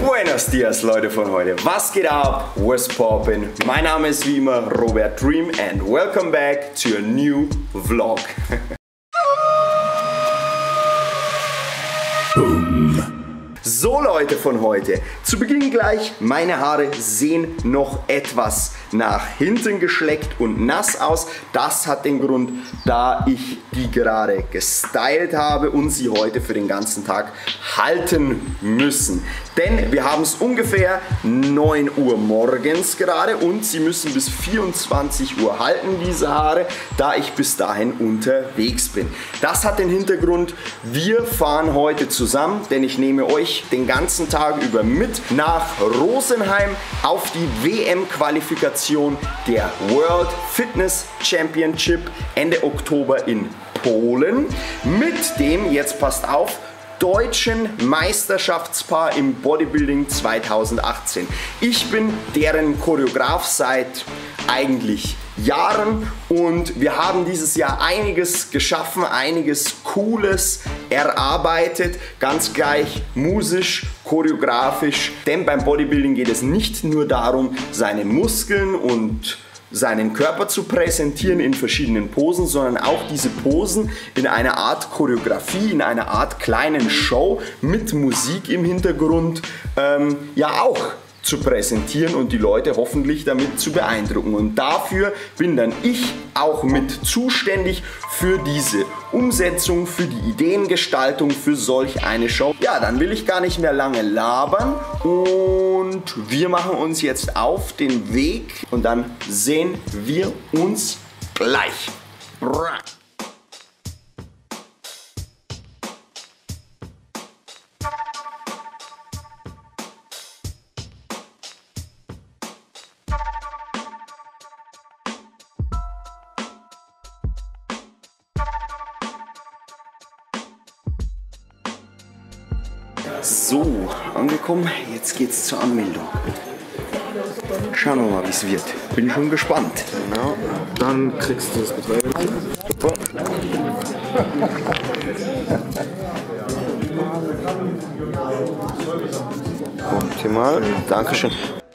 Buenos dias, Leute von heute. Was geht ab? What's poppin'? Mein Name ist wie immer Robert Dream and welcome back to a new vlog. So Leute von heute, zu Beginn gleich, meine Haare sehen noch etwas nach hinten geschleckt und nass aus. Das hat den Grund, da ich die gerade gestylt habe und sie heute für den ganzen Tag halten müssen. Denn wir haben es ungefähr 9 Uhr morgens gerade und sie müssen bis 24 Uhr halten, diese Haare, da ich bis dahin unterwegs bin. Das hat den Hintergrund, wir fahren heute zusammen, denn ich nehme euch den ganzen Tag über mit nach Rosenheim auf die WM-Qualifikation der World Fitness Championship Ende Oktober in Polen mit dem, jetzt passt auf, deutschen Meisterschaftspaar im Bodybuilding 2018. Ich bin deren Choreograf seit eigentlich Jahren und wir haben dieses Jahr einiges geschaffen, einiges Cooles erarbeitet, ganz gleich musisch, choreografisch, denn beim Bodybuilding geht es nicht nur darum, seine Muskeln und seinen Körper zu präsentieren in verschiedenen Posen, sondern auch diese Posen in einer Art Choreografie, in einer Art kleinen Show mit Musik im Hintergrund ja auch zu präsentieren und die Leute hoffentlich damit zu beeindrucken. Und dafür bin dann ich auch mit zuständig für diese Umsetzung, für die Ideengestaltung, für solch eine Show. Ja, dann will ich gar nicht mehr lange labern und wir machen uns jetzt auf den Weg und dann sehen wir uns gleich. So, angekommen, jetzt geht's zur Anmeldung. Schauen wir mal, wie es wird. Bin schon gespannt. Genau, dann kriegst du das Betreuung. Super. Optimal, Dankeschön.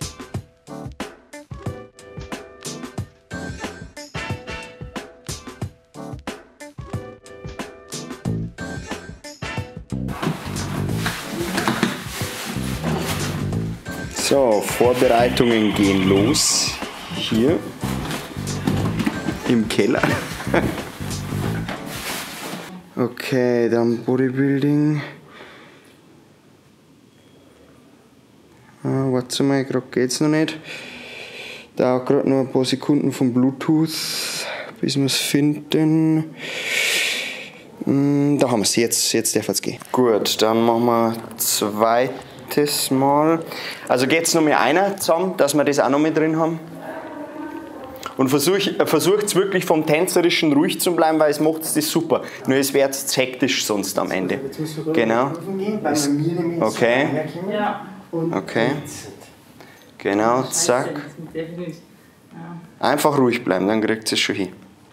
So, Vorbereitungen gehen los. Hier im Keller. Okay, dann Bodybuilding. Warte mal, gerade geht's noch nicht. Dauert gerade noch ein paar Sekunden vom Bluetooth, bis wir es finden. Da haben wir es, jetzt darf es gehen. Gut, dann machen wir zweites Mal. Also geht es noch mit einer zusammen, dass wir das auch noch mit drin haben. Und versucht es wirklich vom Tänzerischen ruhig zu bleiben, weil es macht das super. Nur es wird hektisch sonst am Ende. Genau. Okay. Okay. Genau, zack. Einfach ruhig bleiben, dann kriegt es schon hin.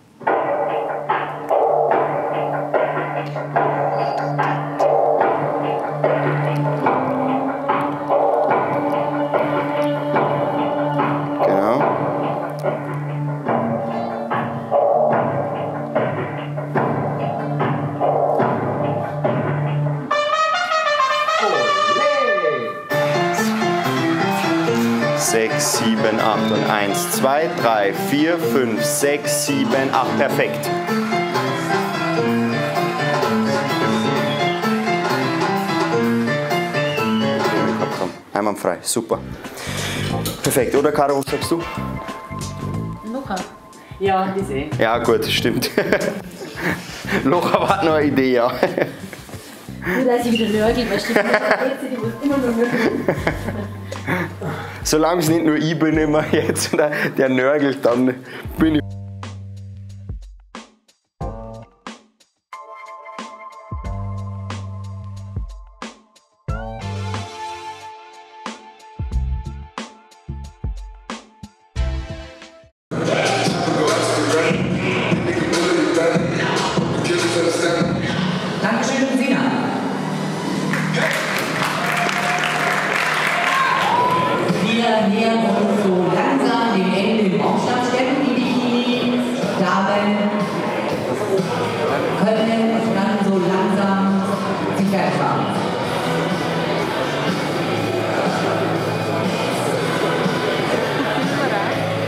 Sechs, 7, 8 und 1, 2, 3, 4, 5, 6, 7, 8. Perfekt. Einwandfrei, super. Perfekt, oder Caro, was sagst du? Locker. Ja, die sehe. Ja gut, stimmt. Locher war noch eine Idee, ja. Nur dass ich wieder nörgel, weil stimmt, die muss immer nur nörgeln. Solange es nicht nur ich bin immer jetzt, der nörgelt, dann bin ich.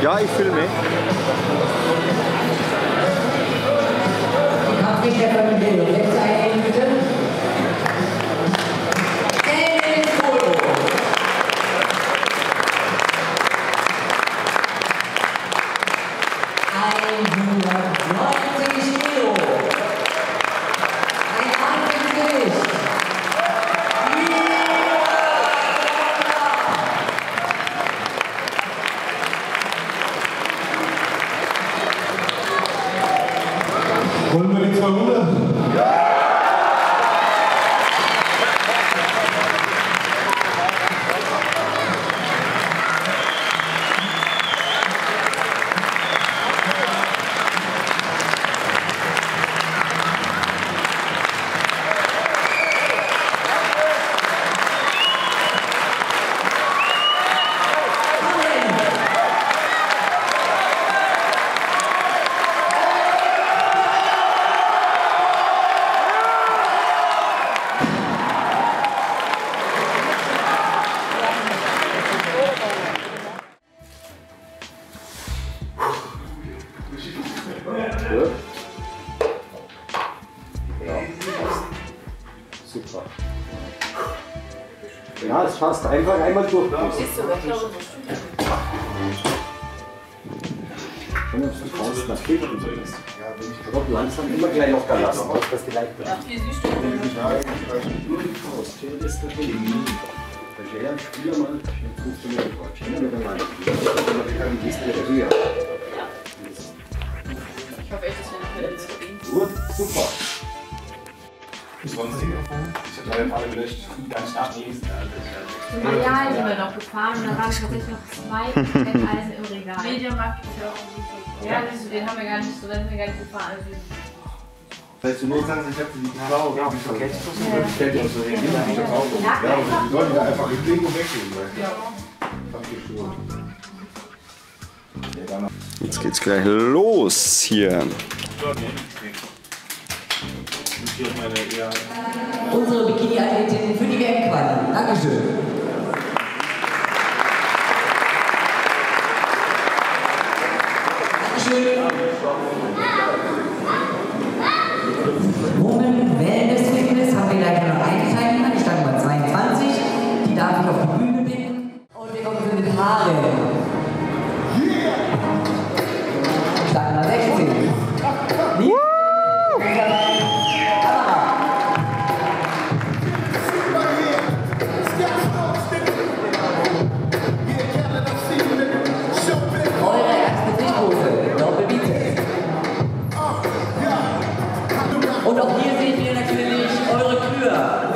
Ja, ich filme. Kampf der Familie. Jetzt einnehmen, bitte. Foto. 190 Kilo. Ein Wahnsinnsgewicht. Wollen wir die 200? Super. Ja, es passt. Einfach einmal durch. Wenn du die Faust nach hinten drückst. Aber langsam immer gleich locker lassen, dass die leicht bleibt. Der Spieler mal funktioniert vor. Schneller mit der Mann. Dann gehst du wieder höher. Ich hoffe echt, dass wir nicht mehr Gut, super. Sonst ich habe leider alle gelöscht. Ganz nachlesen. Zum Real sind wir noch gefahren und da waren tatsächlich noch 2 Eisen im Regal. Mediamarkt ist ja auch gut. Ja, den haben wir gar nicht so, da sind wir gar nicht gefahren. Weißt du, nur kannst, ich hab die Knarre, ja, ich vergesse das und dann stellt ihr uns so hin. Ja, die sollen da einfach hinlegen und weggehen. Ja. Jetzt geht's gleich los hier. Unsere Bikini-Athletin für die WM-Quali. Dankeschön. Dankeschön. Women Wellness Fitness haben wir leider noch eine Teilnehmer, die stand bei 22. Die darf ich auf die Bühne bitten. Und wir kommen zu den Haaren. Stand bei 16. Und auch hier sehen wir natürlich eure Kür.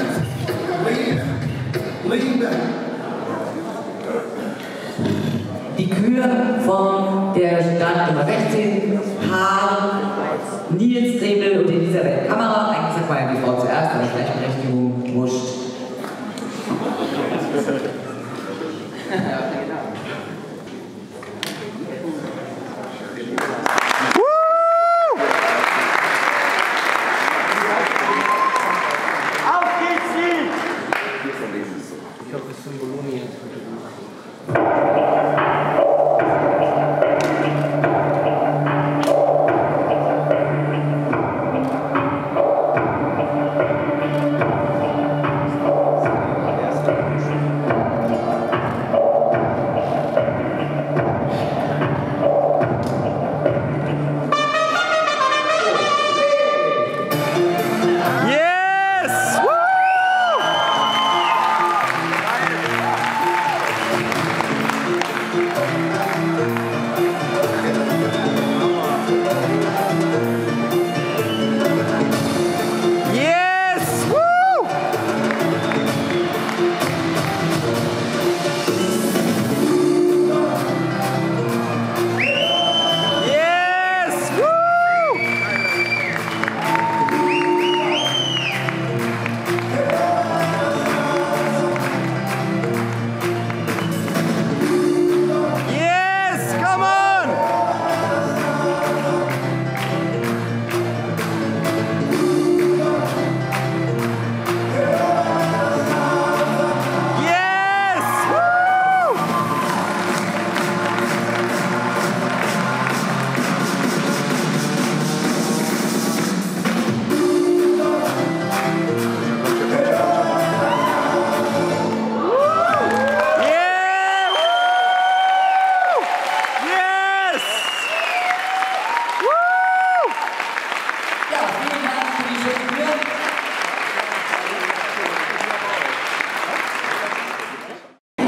Die Kür von der Stand Nummer 16, Haar, Nils Trebel und Elisabeth Kammerer. Eigentlich sagt man ja die Frau zuerst, aber Gleichberechtigung, wurscht.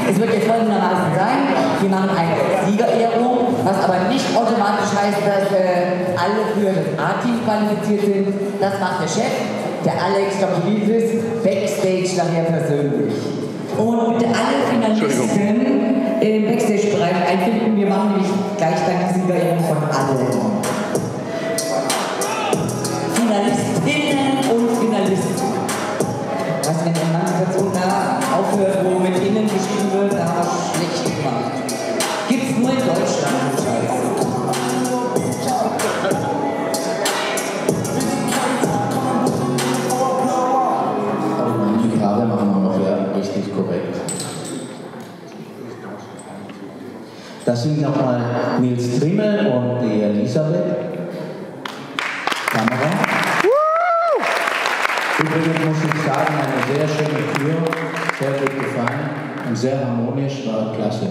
Es wird jetzt folgendermaßen sein, wir machen eine Siegerehrung, was aber nicht automatisch heißt, dass alle für das A-Team qualifiziert sind. Das macht der Chef, der Alex Stokilidis, Backstage nachher persönlich. Und alle Finalisten im Backstage-Bereich einfinden. Wir machen nämlich gleich dann die Siegerehrung von allen. Finalistinnen und Finalisten. Was, wenn eine Manifestation da aufhört, wo mit innen geschrieben wird, da haben wir schlecht gemacht. Gibt's nur in Deutschland, Scheiße. Die Gerade machen wir noch ja richtig korrekt. Das sind nochmal Nils Trimmel und die Elisabeth. Kamera. Übrigens muss ich sagen, eine sehr schöne Tür, sehr gut gefallen und sehr harmonisch, war klasse.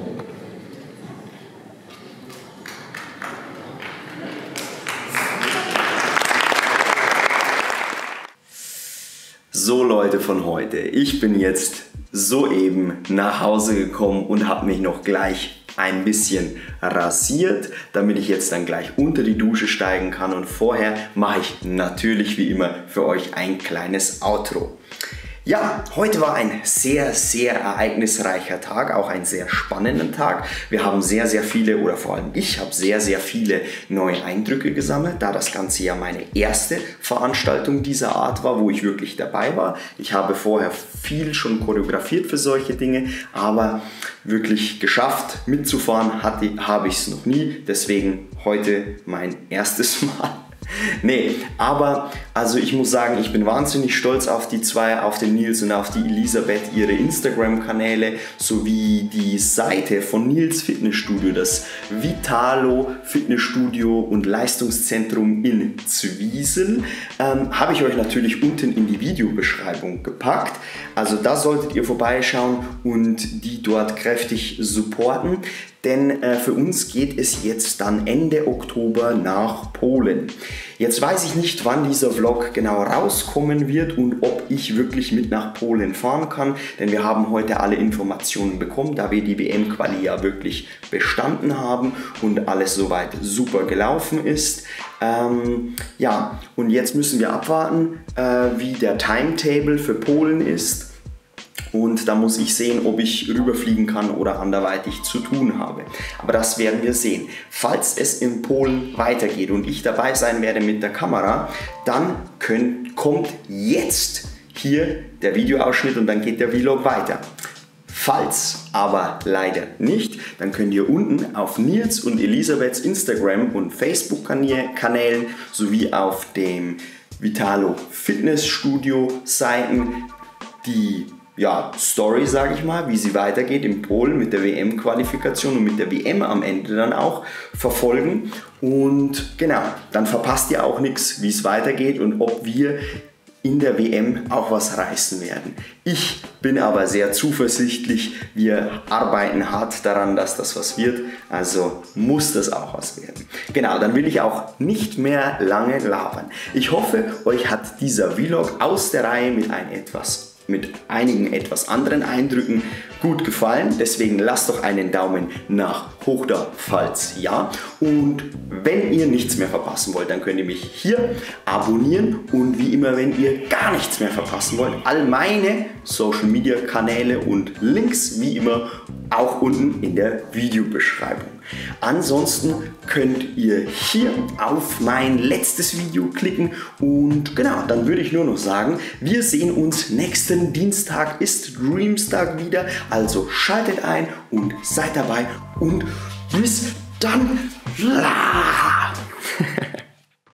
So Leute von heute, ich bin jetzt soeben nach Hause gekommen und habe mich noch gleich ein bisschen rasiert, damit ich jetzt dann gleich unter die Dusche steigen kann, und vorher mache ich natürlich wie immer für euch ein kleines Outro. Ja, heute war ein sehr, sehr ereignisreicher Tag, auch ein sehr spannender Tag. Wir haben sehr, sehr viele, oder vor allem ich habe sehr, sehr viele neue Eindrücke gesammelt, da das Ganze ja meine erste Veranstaltung dieser Art war, wo ich wirklich dabei war. Ich habe vorher viel schon choreografiert für solche Dinge, aber wirklich geschafft mitzufahren habe ich es noch nie, deswegen heute mein erstes Mal. Nee, aber also ich muss sagen, ich bin wahnsinnig stolz auf die zwei, auf den Nils und auf die Elisabeth, ihre Instagram-Kanäle sowie die Seite von Nils Fitnessstudio, das Vitalo Fitnessstudio und Leistungszentrum in Zwiesel, habe ich euch natürlich unten in die Videobeschreibung gepackt. Also da solltet ihr vorbeischauen und die dort kräftig supporten. Denn für uns geht es jetzt dann Ende Oktober nach Polen. Jetzt weiß ich nicht, wann dieser Vlog genau rauskommen wird und ob ich wirklich mit nach Polen fahren kann. Denn wir haben heute alle Informationen bekommen, da wir die WM-Quali ja wirklich bestanden haben und alles soweit super gelaufen ist. Ja, und jetzt müssen wir abwarten, wie der Timetable für Polen ist. Und da muss ich sehen, ob ich rüberfliegen kann oder anderweitig zu tun habe. Aber das werden wir sehen. Falls es in Polen weitergeht und ich dabei sein werde mit der Kamera, dann kommt jetzt hier der Videoausschnitt und dann geht der Vlog weiter. Falls aber leider nicht, dann könnt ihr unten auf Nils und Elisabeths Instagram und Facebook-Kanälen sowie auf dem Vitalo Fitnessstudio Seiten die Story, sage ich mal, wie sie weitergeht in Polen mit der WM-Qualifikation und mit der WM am Ende dann auch verfolgen. Und genau, dann verpasst ihr auch nichts, wie es weitergeht und ob wir in der WM auch was reißen werden. Ich bin aber sehr zuversichtlich, wir arbeiten hart daran, dass das was wird, also muss das auch was werden. Genau, dann will ich auch nicht mehr lange labern. Ich hoffe, euch hat dieser Vlog aus der Reihe mit einigen etwas anderen Eindrücken gut gefallen. Deswegen lasst doch einen Daumen nach hoch da, falls ja. Und wenn ihr nichts mehr verpassen wollt, dann könnt ihr mich hier abonnieren. Und wie immer, wenn ihr gar nichts mehr verpassen wollt, all meine Social Media Kanäle und Links wie immer auch unten in der Videobeschreibung. Ansonsten könnt ihr hier auf mein letztes Video klicken und genau, dann würde ich nur noch sagen, wir sehen uns nächsten Dienstag, ist Dreamstag wieder, also schaltet ein und seid dabei und bis dann.